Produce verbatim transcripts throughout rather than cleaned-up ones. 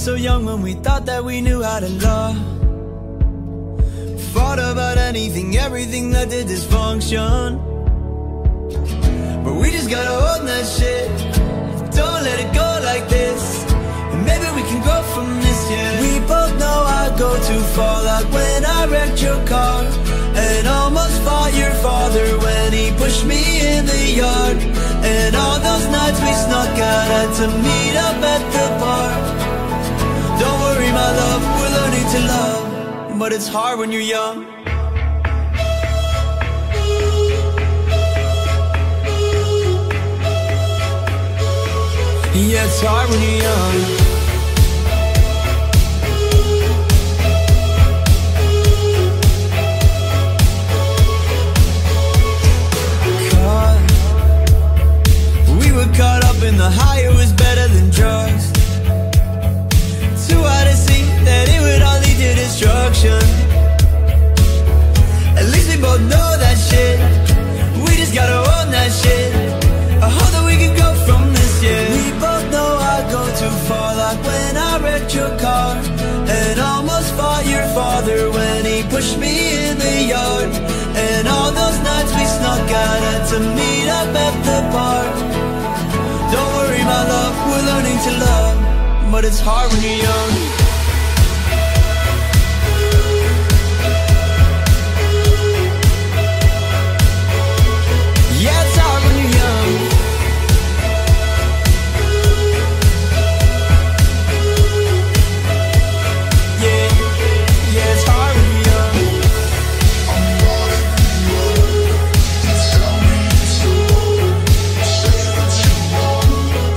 so young when we thought that we knew how to love. Fought about anything, everything that did dysfunction. But we just gotta hold that shit. Don't let it go like this. And maybe we can grow from this, yeah. We both know I go too far, like when I wrecked your car and almost fought your father when he pushed me in the yard. And all those nights we snuck out, had to meet up at the bar. Don't worry my love, we're learning to love, but it's hard when you're young. Yeah, it's hard when you're young. Caught up in the high, it was better than drugs. Too hard to see that it would all lead to destruction. At least we both know that shit. We just gotta own that shit. I hope that we can go from this, yeah. We both know I go too far, like when I wrecked your car and almost fought your father when he pushed me in the yard. And all those nights we snuck out, had to meet up at the bar. Don't worry my love, we're learning to love, but it's hard when you're young. Yeah, it's hard when you're young. Yeah, yeah, it's hard when you're young. I'm lost in love, you tell me so. Say what you want.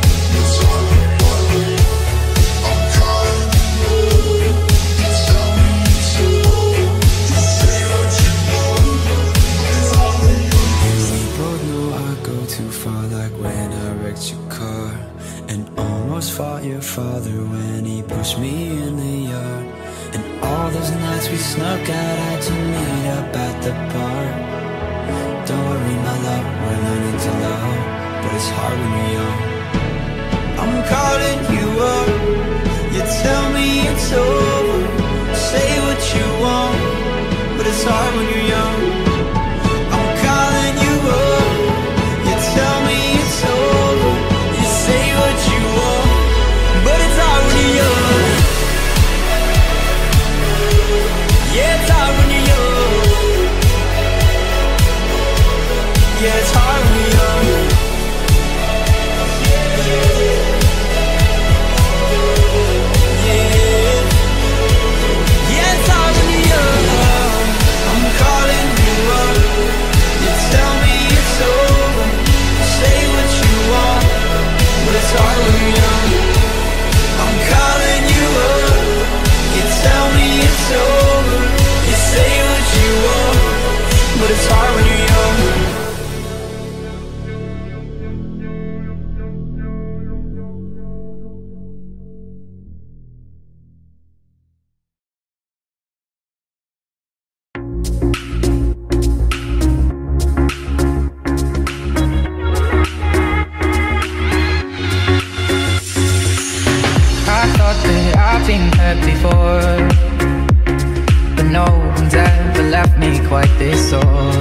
Fought your father when he pushed me in the yard. And all those nights we snuck out, had to meet up at the park. Don't worry my love, we're learning to love, but it's hard when we're young. I'm calling you up, you tell me it's over. Say what you want, but it's hard when you're young. I'm calling you up, you tell me it's over. You say what you want, but it's hard when you're young. Yeah, it's hard when you're young. Yeah, it's hard when you're young. Yeah, yeah, it's hard when you're young. I'm calling you up, you tell me it's over. Say what you want, but it's hard when you're young. I'm calling you up, you tell me it's over. You say what you want, but it's hard when you're young. Been hurt before, but no one's ever left me quite this sore.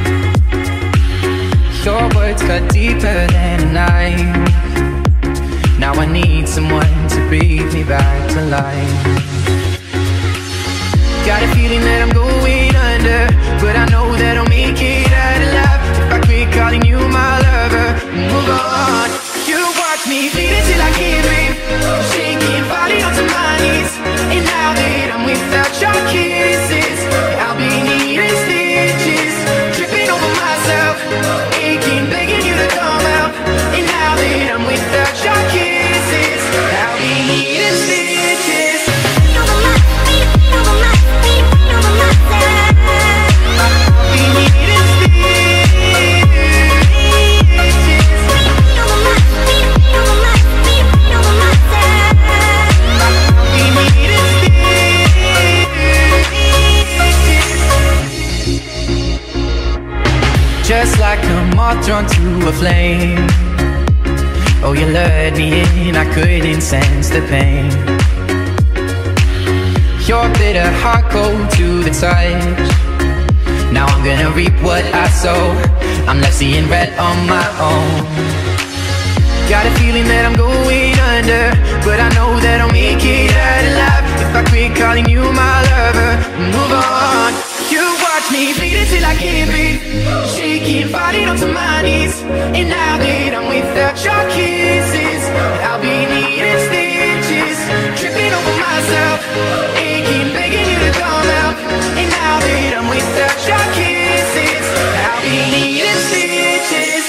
Your words cut deeper than a knife. Now I need someone to breathe me back to life. Got a feeling that I'm going under, but I know that I'll make it out alive if I quit calling you my lover and move on. You watch me bleed until I can't breathe, shaking, falling onto my knees. And now that I'm without your kisses, I'll be needing stitches, tripping over myself, aching, begging you to come out. And now that I'm without your kisses, I'll be needing stitches. Over my, over my, over myself, I'll be needing stitches. Over my, over my, over myself, I'll be needing stitches. Just like a moth drawn to a flame. Oh, you lured me in, I couldn't sense the pain. let her heart go to the touch. Now I'm gonna reap what I sow. I'm left seeing red on my own. Got a feeling that I'm going under, but I know that I'll make it out alive if I quit calling you my lover. Move on. You watch me bleed until I can't breathe, shaking, falling onto my knees. And now that I'm without your kisses, I'll be needing stitches, tripping over myself, aching, begging you to come out. And now that I'm without your kisses, I'll be needing stitches.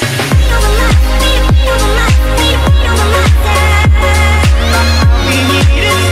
We need a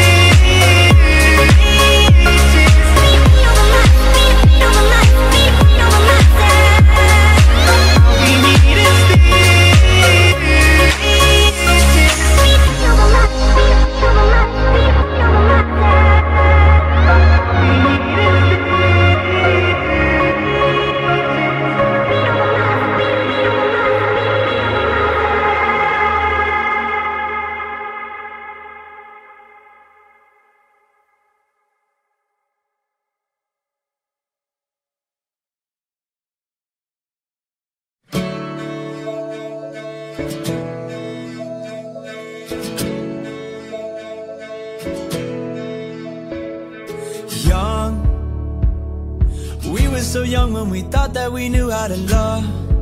so young when we thought that we knew how to love.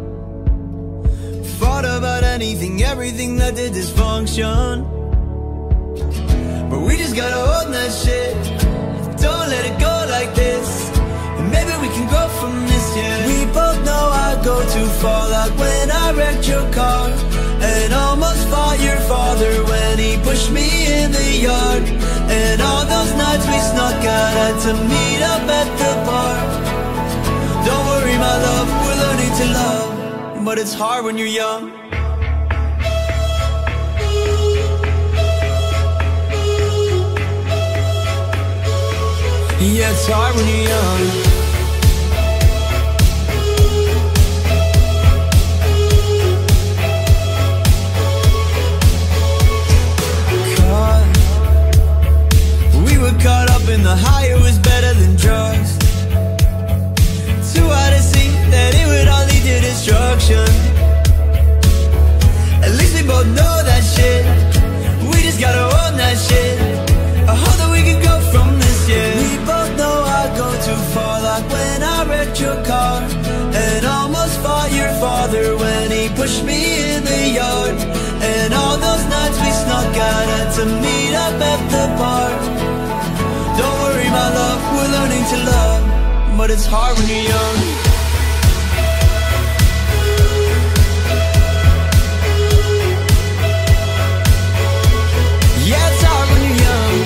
Fought about anything, everything that did dysfunction. But we just gotta hold that shit, don't let it go like this, and maybe we can grow from this, yeah. We both know I go too far, like when I wrecked your car and almost fought your father when he pushed me in the yard. And all those nights we snuck out, had to meet up at the bar. Don't worry my love, we're learning to love, but it's hard when you're young. Yeah, it's hard when you're young. Caught, we were caught up in the high, it was better than drugs. Too hard to see that it would all lead to destruction. At least we both know that shit, we just gotta own that shit. I hope that we can go from this, yeah. We both know I go too far, like when I wrecked your car and almost fought your father when he pushed me in the yard. And all those nights we snuck out, had to meet up at the bar. Don't worry my love, we're learning to love, but it's hard when you're young. Yeah, it's hard when you're young.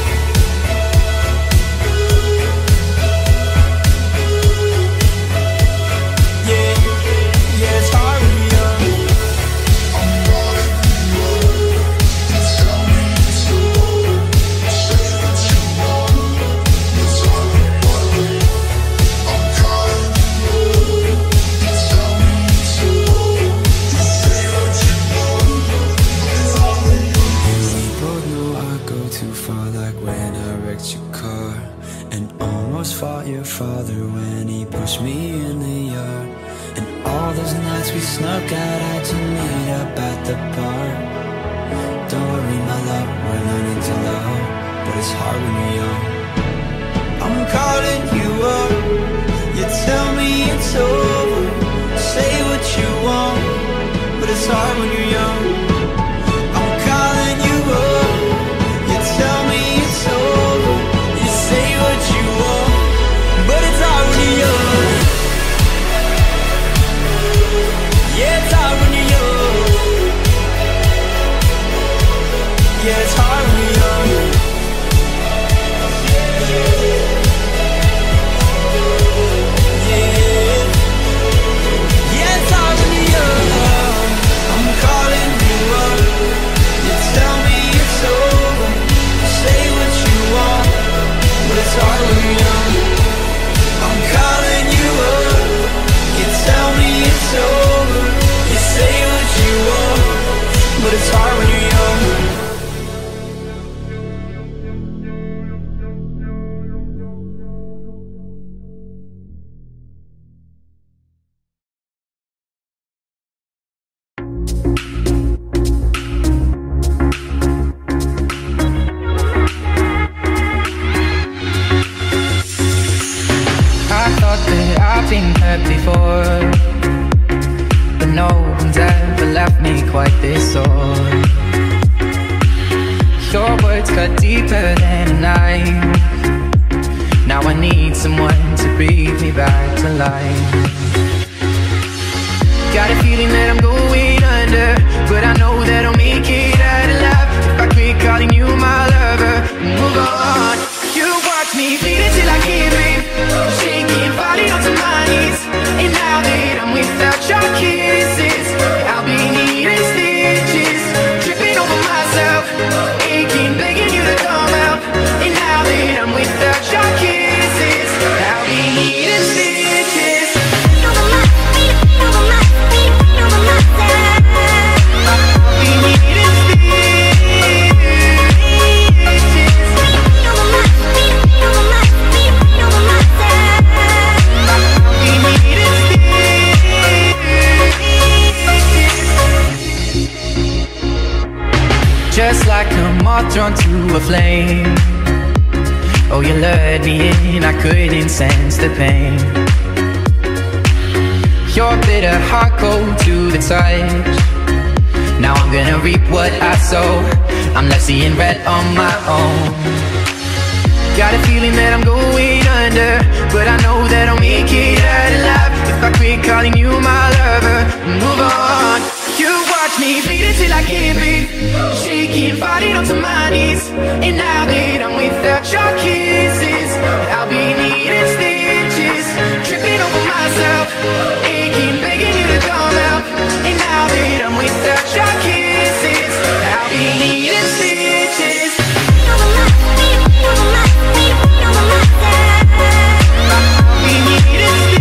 Yeah, yeah, it's hard when you're young. I'm calling you up, you tell me so. Say what you want, it's all about me. I'm calling you up, you tell me so. You say what you want, it's all about me. We both know I go too far, like when I wrecked your car and almost fought your father when he pushed me in the yard. And all those nights we snuck out, had to meet up at the bar. Don't worry my love, we're learning to love, but it's hard when you're young. I'm calling you up, you tell me it's over. Say what you want, but it's hard when you're young. I'm calling you up, you tell me it's over. You say what you want, but it's hard when you're young. Yeah, it's hard when you're young. Yeah, it's hard when you're young. Yeah, yeah, it's hard when you're young. I'm caught been hurt before, but no one's ever left me quite this sore. Your words cut deeper than a knife. Now I need someone to breathe me back to life. Got a feeling that I'm going under, but I know that I'll make it out alive if I quit calling you my lover. Move on. You watch me bleed until I can't breathe, shaking, falling onto my knees. And now that I'm without your kisses, I'll be needing stitches, tripping over myself, aching, begging you to come out. And now that I'm without your kisses, I'll be needing stitches. Over my feet, over my feet, over myself. I'll be needing stitches. Over my feet, over my feet, over myself. I'll be needing stitches. Just like a moth drawn to a flame. Oh, you lured me in, I couldn't sense the pain. Your bitter heart cold to the touch. Now I'm gonna reap what I sow. I'm left seeing red on my own. Got a feeling that I'm going under, but I know that I'll make it out alive if I quit calling you my lover. Move on. You watch me bleed until I can't breathe, shaking, falling onto my knees. And now that I'm without your kisses, I'll be needing stitches, tripping over myself, aching, begging you to come out. And now that I'm without your kisses, I'll be needing stitches. Over my feet, over my feet, over myself. I'll be needing stitches.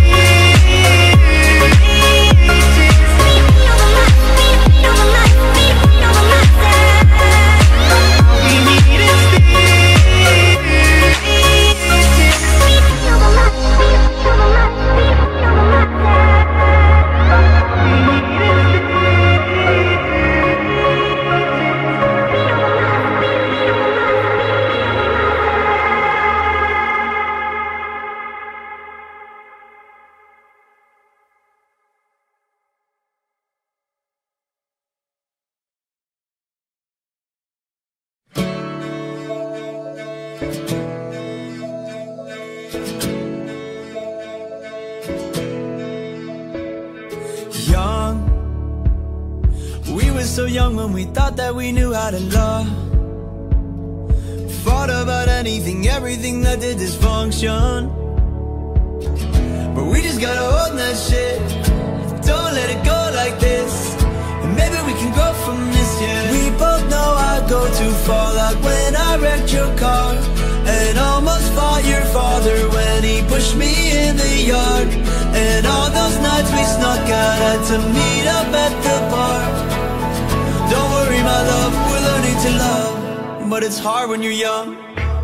So young when we thought that we knew how to love, fought about anything, everything that did dysfunction. But we just gotta own that shit, don't let it go like this, and maybe we can grow from this, yeah. We both know I go too far, like when I wrecked your car and almost fought your father when he pushed me in the yard. And all those nights we snuck out, had to meet up at the bar. Don't worry, my love, we're learning to love, but it's hard when you're young.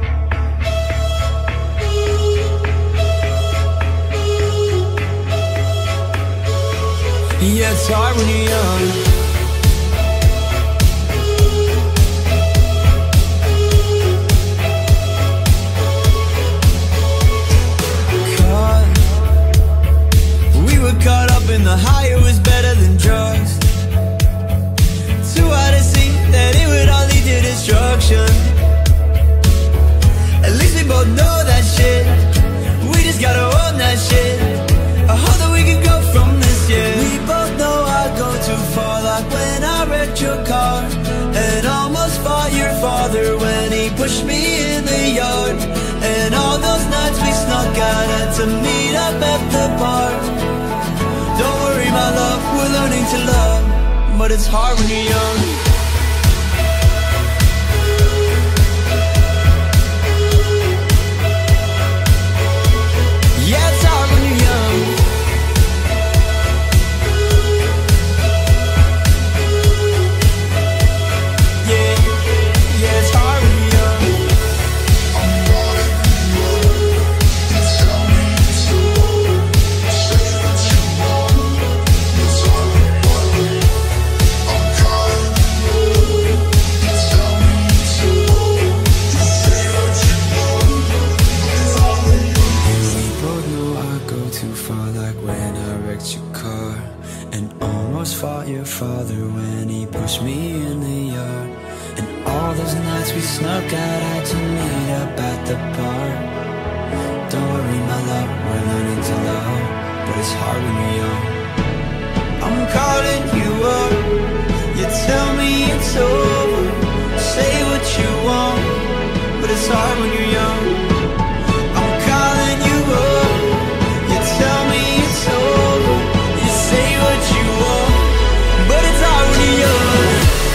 Yeah, it's hard when you're young. Caught. We were caught up in the high, it was better than drugs. Too hard to see that it would all lead to destruction. At least we both know that shit, we just gotta own that shit. I hope that we can go from this, yeah. We both know I go too far, like when I wrecked your car and almost fought your father when he pushed me in the yard. And all those nights we snuck out, had to meet up at the bar. Don't worry, my love, we're learning to love, but it's hard when you're young. Yeah, it's hard when you're young. Yeah, yeah, it's hard when you're young. I'm calling you up, you tell me so. Say what you want, 'cause I'm I'm calling you we snuck out, had to meet up at the bar. Don't worry my love, we're learning to love, but it's hard when you're young. I'm calling you up, you tell me it's over. Say what you want, but it's hard when you're young. I'm calling you up, you tell me it's over. You say what you want, but it's hard when you're young.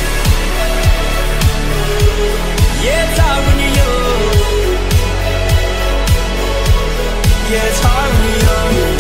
Yeah, it's hard when you're young. Yeah, it's hard when you're young.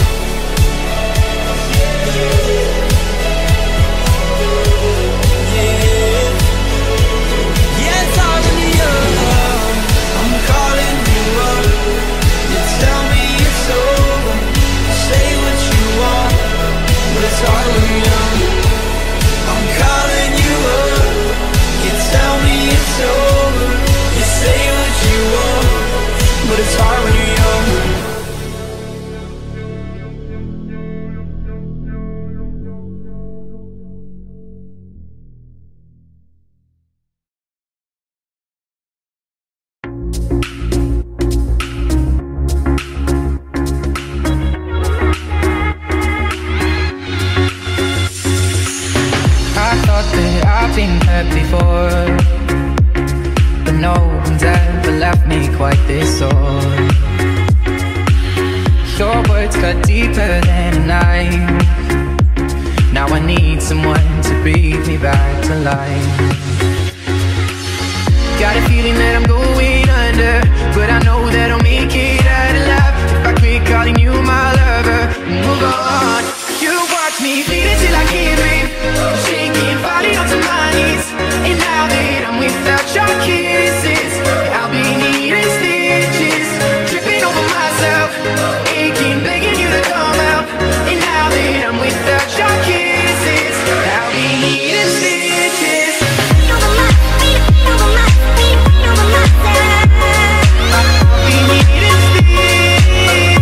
Before, but no one's ever left me quite this sore. Your words cut deeper than a knife. Now I need someone to breathe me back to life. Got a feeling that I'm going under, but I know that I'll make it out alive if I quit calling you my lover. Move on. You watch me bleed until I can't breathe, shaking, falling onto my knees. And now that I'm without your kisses, I'll be needing stitches, tripping over myself, aching, begging you to come out. And now that I'm without your kisses, I'll be needing stitches. Over my feet, over my feet, over myself. I'll be needing stitches.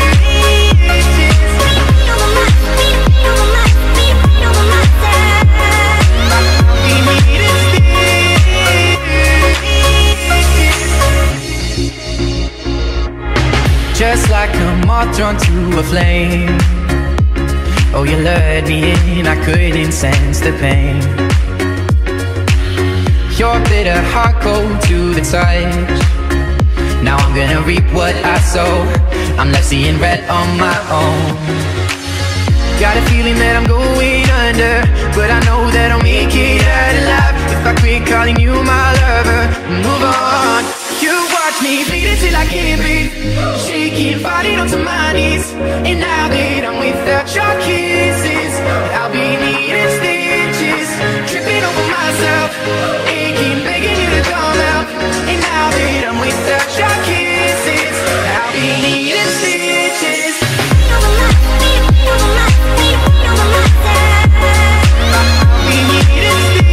Over my feet, over my feet, over myself. I'll be needing stitches. Just like a moth drawn to a flame. Oh, you lured me in, I couldn't sense the pain. Your bitter heart cold to the touch. Now I'm gonna reap what I sow. I'm left seeing red on my own. Got a feeling that I'm going under, but I know that I'll make it out alive if I quit calling you my lover. Move on. You watch me bleed until I can't breathe, shaking, falling onto my knees. And now that I'm without your kisses, I'll be needing stitches, tripping over myself, aching, begging you to come out. And now that I'm without your kisses, I'll be needing stitches. Over my feet, over my feet, over myself. I'll be needing stitches.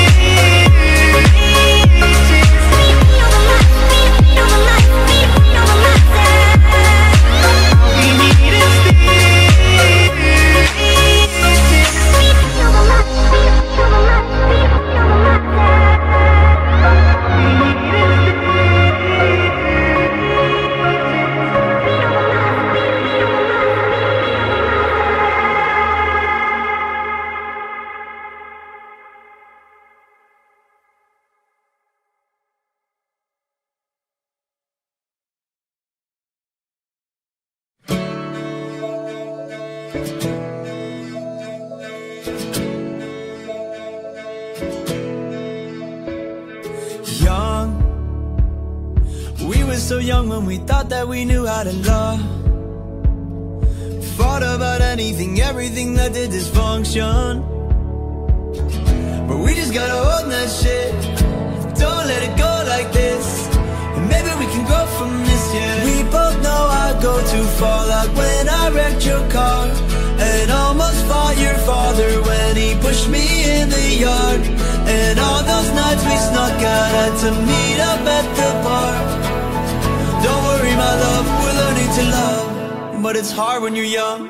So young when we thought that we knew how to love. Fought about anything, everything that did dysfunction. But we just gotta own that shit. Don't let it go like this, and maybe we can grow from this, yeah. We both know I go too far, like when I wrecked your car and almost fought your father when he pushed me in the yard. And all those nights we snuck out, had to meet up at the bar. Don't worry my love, we're learning to love, but it's hard when you're young.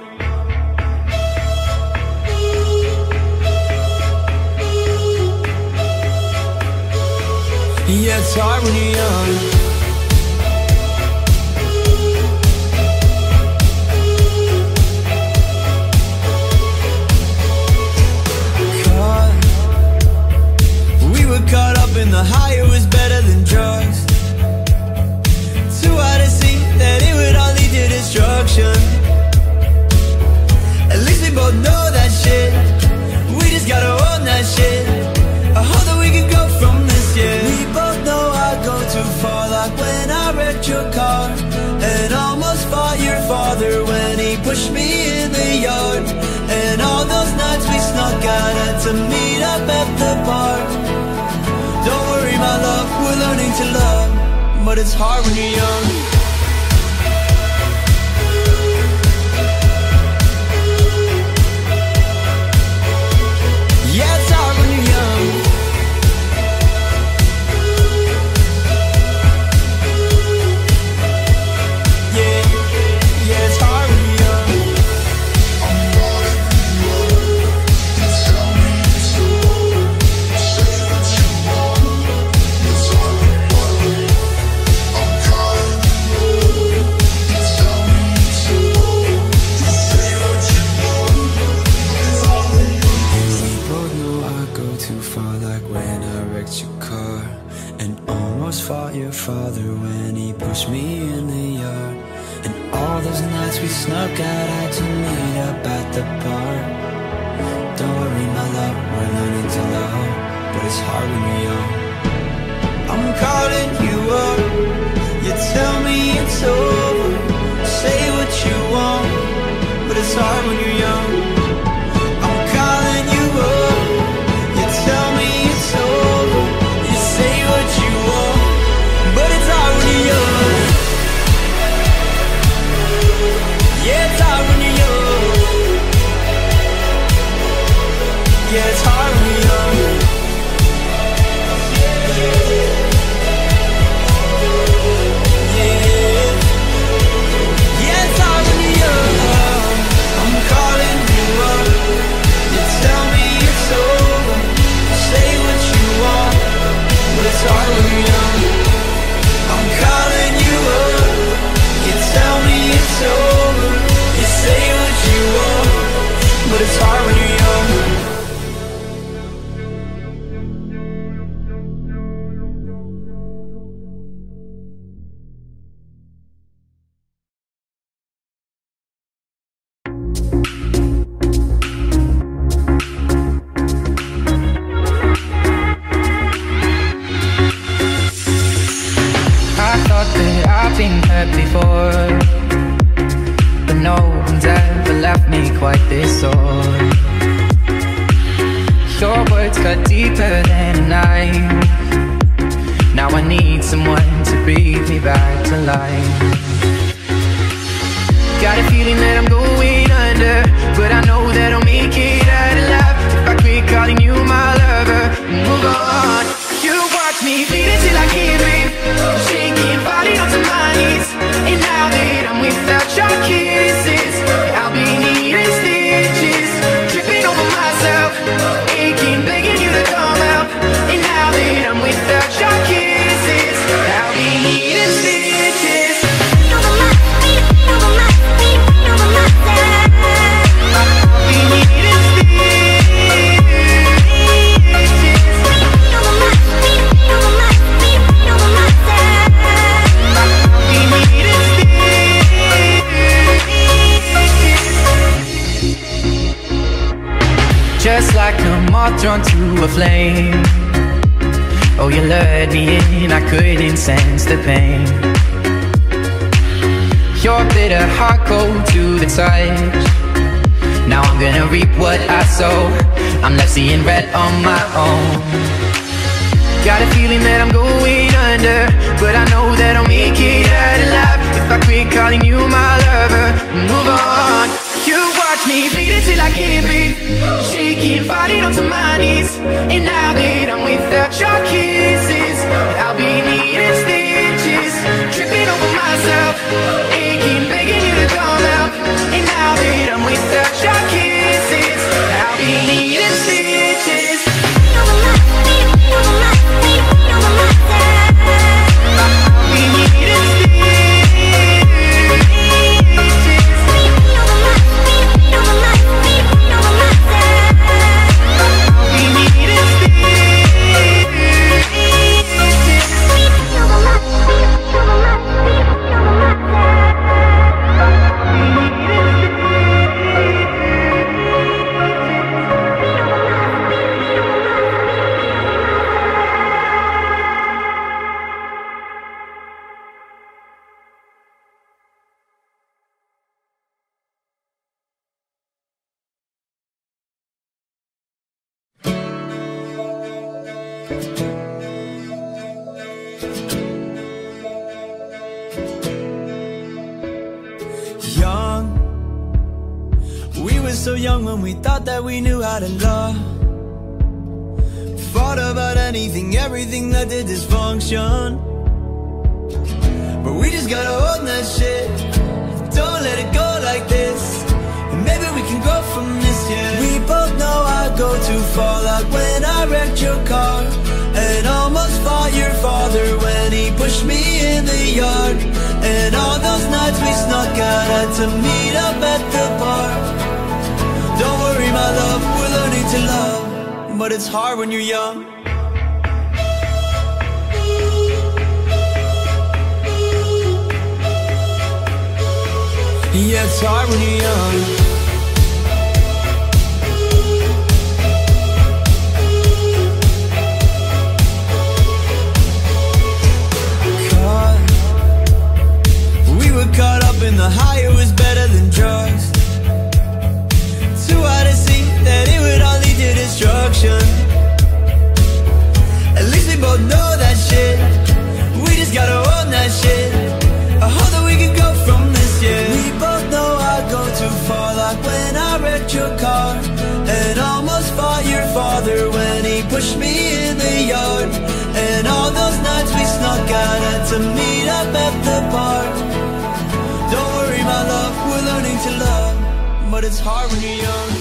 Yeah, it's hard when you're young. Caught. We were caught up in the higher was better than drugs. Too hard to see that it would all lead to destruction. At least we both know that shit. We just gotta own that shit. I hope that we can go from this, yeah. We both know I go too far, like when I wrecked your car and almost fought your father when he pushed me in the yard. And all those nights we snuck out had to meet up at the park. Don't worry, my love, we're learning to love, but it's hard when you're young. Yeah, it's hard when you're young. Yeah, yeah, it's hard when you're young. I'm calling you up. You tell me so. Say what you want. It's all about me. I'm calling you up. You tell me so. You say what you want. It's all about me. We both know I go too far, like when I wrecked your car and almost fought your father when he pushed me in the yard. And all those nights we snuck out, had to meet up at the park. Don't worry, my love, we're learning to love, but it's hard when you're young. I'm calling you up. You tell me it's over. Say what you want, but it's hard when you're young. I'm calling you up. You tell me it's over. You say what you want, but it's hard when you're young. Yeah, it's hard when you're young. Yeah, it's hard when you're young. Yeah, yeah, it's hard when you're young. I'm calling you up. You tell me it's over. Say what you want, but it's hard when you're young. I'm calling you up. You tell me it's over. You say what you want, but it's hard when you're young. I thought that I've been hurt before, but no one's ever left me quite this sore. Your words cut deeper than a knife. Now I need someone to breathe me back to life. Got a feeling that I'm going under, but I know that I'll make it out alive if I quit calling you my lover. Move on. You watch me bleed until I can't breathe, shaking, falling onto my knees. And now that I'm without your kisses, I'll be needing stitches, tripping over myself, aching, begging you to come out. And now that I'm without your kisses, I'll be needing stitches. I'll be needing stitches. Just like a moth drawn to a flame. Oh, you lured me in, I couldn't sense the pain. Your bitter heart cold to the touch. Now I'm gonna reap what I sow. I'm left seeing red on my own. Got a feeling that I'm going under, but I know that I'll make it out alive if I quit calling you my lover. Move on. You watch me bleed until I can't breathe, shaking, falling onto my knees. And now that I'm without your kisses, I'll be needing stitches, tripping over myself, aching, begging you to come out. And now that I'm without your kisses, I'll be needing stitches. Over my, over my, over my, over my. Young, we were so young when we thought that we knew how to love. Fought about anything, everything that did dysfunction. But we just gotta own that shit. Don't let it go like this. And maybe we can grow from this, yeah. We both know I go too far, like when I wrecked your car and almost fought your father when he pushed me in the yard. And all those nights we snuck out, had to meet up at the bar. Don't worry, my love, we're learning to love, but it's hard when you're young. Yeah, it's hard when you're young. Caught, we were caught up in the high, it was better than drugs. Too hard to see that it would all lead to destruction. At least we both know that shit. We just gotta own that shit. I hope that we can go from this, yeah. We both know I go too far, like when I wrecked your car and almost fought your father when he pushed me in the yard. And all those nights we snuck out, had to meet up at the bar. Don't worry, my love, we're learning to love, but it's hard when you're young.